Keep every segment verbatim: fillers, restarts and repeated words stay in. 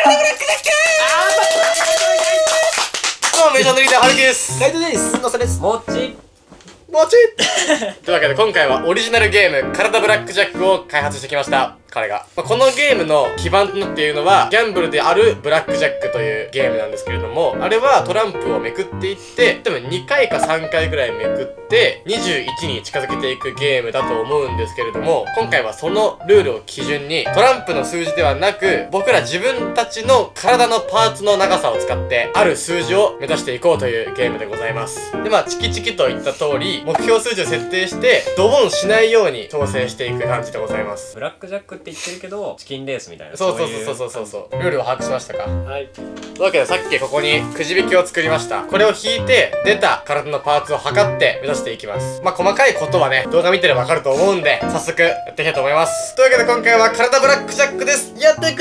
どうも、メジャーのリーダーはるきです。 カイトです。のさです。 もちもちというわけで今回はオリジナルゲーム、カラダブラックジャックを開発してきました。彼が。まあ、このゲームの基盤となっているのは、ギャンブルであるブラックジャックというゲームなんですけれども、あれはトランプをめくっていって、多分にかいかさんかいぐらいめくって、にじゅういちに近づけていくゲームだと思うんですけれども、今回はそのルールを基準に、トランプの数字ではなく、僕ら自分たちの体のパーツの長さを使って、ある数字を目指していこうというゲームでございます。で、まあ、チキチキと言った通り、目標数字を設定して、ドボンしないように調整していく感じでございます。 ブラックジャックって言ってるけどチキンレースみたいな。 そうそうそうそうそうそうルールを把握しましたか？ はい。 というわけでさっきここにくじ引きを作りました。これを引いて出た体のパーツを測って目指していきます。まあ細かいことはね動画見てればわかると思うんで早速やっていきたいと思います。というわけで今回は体ブラックジャックです。やっていく。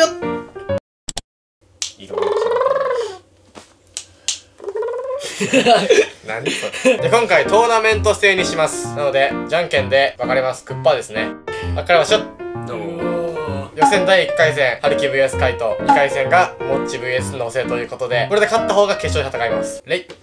色々 何それで今回トーナメント制にします。なのでじゃんけんで分かれます。クッパーですね。分かれましょう。予選だいいっかい戦、はるき ブイエス カイト。にかい戦が、もっち ブイエス のせということで、これで勝った方が決勝で戦います。レイ。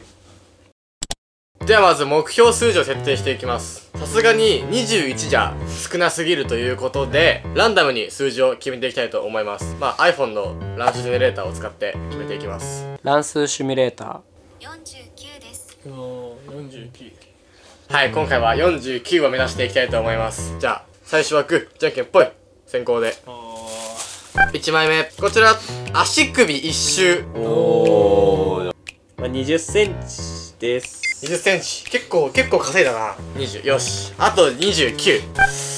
ではまず目標数字を設定していきます。さすがににじゅういちじゃ少なすぎるということで、ランダムに数字を決めていきたいと思います。まあ iPhone のランスジェネレーターを使って決めていきます。 乱数シミュレーター。 よんじゅうきゅうです。 おー、よんじゅうきゅう。 はい、今回はよんじゅうきゅうを目指していきたいと思います。じゃあ、最初はグー、じゃんけんぽい。先行で。いちまいめ。こちら、足首一周。 おー、まあ、にじゅっセンチです。 にじゅっセンチ。結構、結構稼いだな。にじゅう。よし。あとにじゅうきゅう。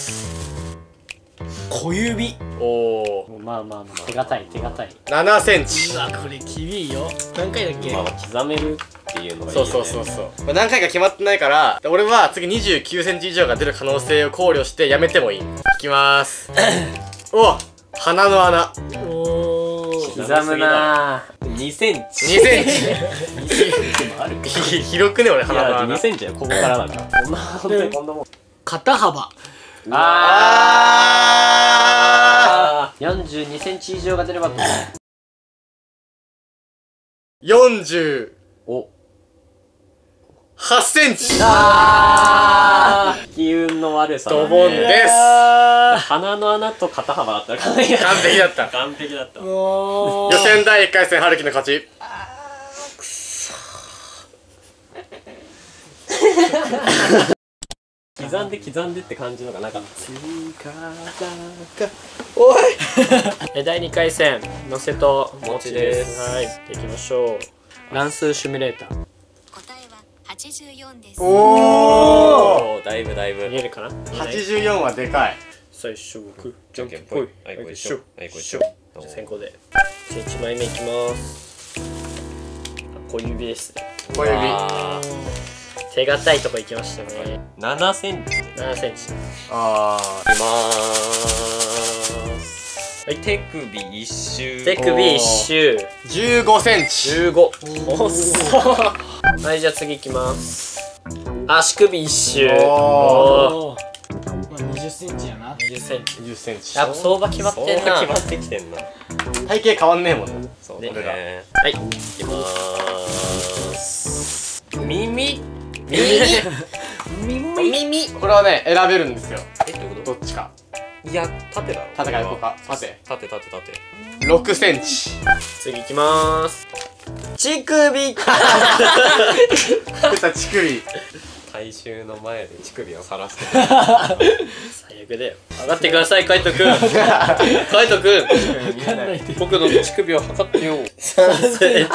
小指。 おー。 まあまあまあ、手堅い、手堅い。 ななセンチ。 うわ、これ厳いよ。何回だっけ？ まあ刻めるっていうのがいいそうよね。 そうそうそう。まあ何回か決まってないから、俺は次にじゅうきゅうセンチ以上が出る可能性を考慮してやめてもいい。いきまーす。お鼻の穴。 おー。 刻むなー。にセンチ。 にセンチ。 にセンチもあるか。 ひ広くね、俺、 いや、 鼻の穴。 にセンチはここからだから。こんな、ほんとにこんなもん。 肩幅。 あー。よんじゅうにセンチ以上が出れば。 よんじゅうお。 はちセンチ。 あー。機運の悪さだね。 ドボンです。 鼻の穴と肩幅だったら完璧完璧だった。 完璧だった。 お予選だいいっかい戦、はるきの勝ち。 刻んで刻んでって感じのがなかった。 おいえ、だいにかい戦、のせともちです。 はい、行きましょう。乱数シミュレーター。 答えははちじゅうよんです。 おーおー、だいぶだいぶ。 見えるかな？ はちじゅうよんはでかい。 最初はグー、じゃんけんぽい。 ぽい。 はい、こいしょ。はい、こいしょ。 先行で。じゃあいちまいめいきます。小指ですね。 小指。 あ手堅いとこ行きましたね。 ー、ななセンチ。 ななセンチ。 あいきまーす。はい、手首一周。 手首一周。 ー。じゅうごセンチ。 じゅうご。おっそはい、じゃあ次行きます。足首一周。 おー。 まあにじゅっセンチやな。にじゅっセンチ。 にじゅっセンチ。 やっぱ相場決まってんな。 決まってきてんな。 体型変わんねえもんね。 そうね俺ら。 はい。 いきまーす。耳。 耳耳。 これはね、選べるんですよ。 え、どういうこどっちか。 と？いや、縦だろ。 縦か横か。縦。 縦縦縦。 ろくセンチ。 次行きまーす。乳首。 出た乳首。 体臭の前で乳首を晒す。 最悪だよ。上がってください、カイトくん。カイトくん。僕の乳首を測ってよ。さんセンチ。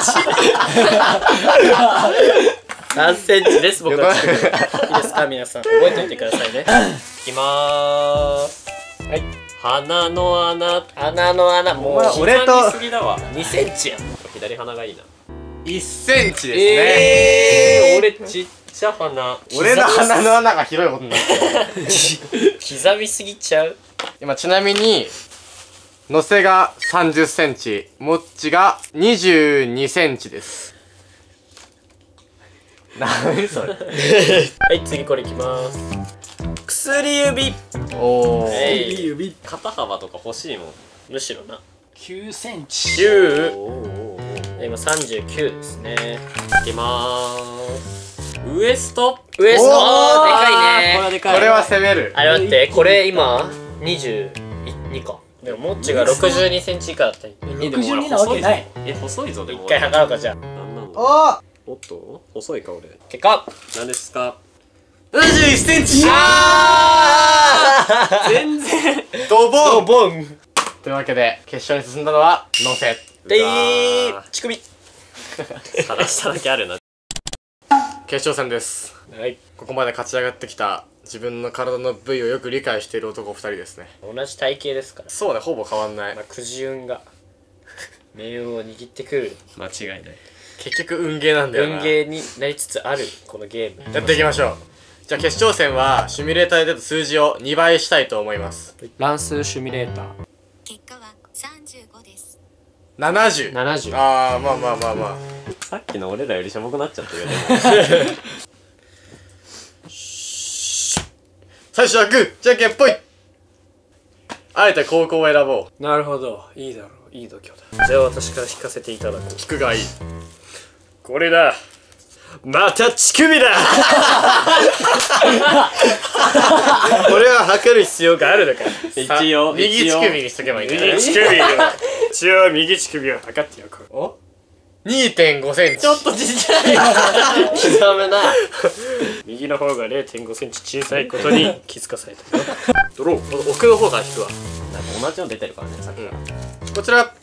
さんセンチです、僕の乳首。いいですか、皆さん。覚えておいてくださいね。 いきまーす。 はい。 鼻の穴。 穴の穴、もう俺と刻みすぎだわ。 にセンチやん。 左鼻がいいな。 いっセンチですね。 えー、俺ちっちゃ鼻。 俺の鼻の穴が広いことになってる。 刻みすぎちゃう。 今ちなみにのせがさんじゅっセンチ、もっちがにじゅうにセンチです。何それ。 はい、次これいきます。薬指。 おお。 えい指肩幅とか欲しいもん。 むしろな。 きゅうセンチ。 きゅう。 おー今さんじゅうきゅうですね。 いきまーす。ウエスト。 ウエスト。 おーあーでかいこれはね。 でかい。 これは攻める。 あれ待って、これ今にじゅうにか。でもモッチがろくじゅうにセンチ以下だったり。 えでもほらろくじゅうになわけない。 え、細いぞ、でも。 一回測ろうかじゃあ。 なんなんだ。 おおっと細いか、俺。 結果何ですか？ ななじゅういちセンチ。 全然。 ドボン。 ボンというわけで決勝に進んだのはノセ。 でうわーー乳首。 探しただけあるな。 決勝戦です。 はい。 ここまで勝ち上がってきた自分の体の部位をよく理解している男ふたりですね。 同じ体型ですから。 そうね、ほぼ変わんないまあ、くじ運が命運を握ってくる間違いない。 結局運ゲーなんだよな。 運ゲーになりつつあるこのゲーム。 やっていきましょう。じゃあ決勝戦はシミュレーターで出た数字をにばいしたいと思います。 乱数シミュレーター。 結果はさんじゅうごです。 ななじゅう。 ななじゅう。 あー、まあまあまあまあ。 さっきの俺らよりしょぼくなっちゃったよね。 最初はグー、じゃんけんぽい。あえて高校を選ぼう。 なるほど。いいだろう。いい度胸だ。じゃあ私から引かせていただこう。 聞くがいい。 これだ。また乳首だ。これは測る必要があるのか。 一応、 右一応乳首にしとけばいいんだね。 右乳首を一応右乳首を測っておこう。 お にてんごセンチ。ちょっとちっちゃい。刻むな。右の方が れいてんごセンチ小さいことに気づかされたよ。ドロー。奥の方から引くわ。 なんか同じの出てるからね、さっきから。 こちら。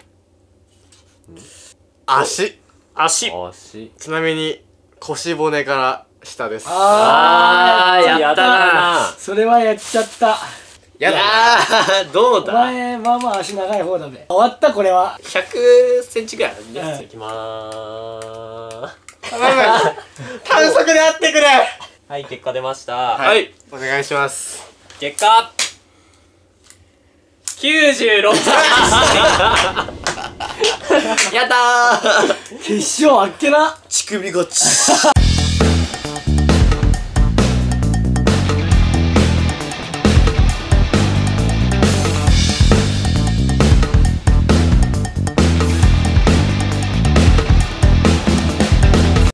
足。 足。 惜しい。 ちなみに腰骨から下です。 ああー、やったな。 ー、それはやっちゃった。 やだな。 あー、どうおだ。 前、まあまあ足長い方だべ。終わった、これは。 ひゃくセンチぐらいあるんうんでいきまーす。 短速であってくれ。 はい、結果出ました。 はい。 お願いします。 結果きゅうじゅうろくセンチ。やったー。 決勝あっけな。 乳首ゴッチ。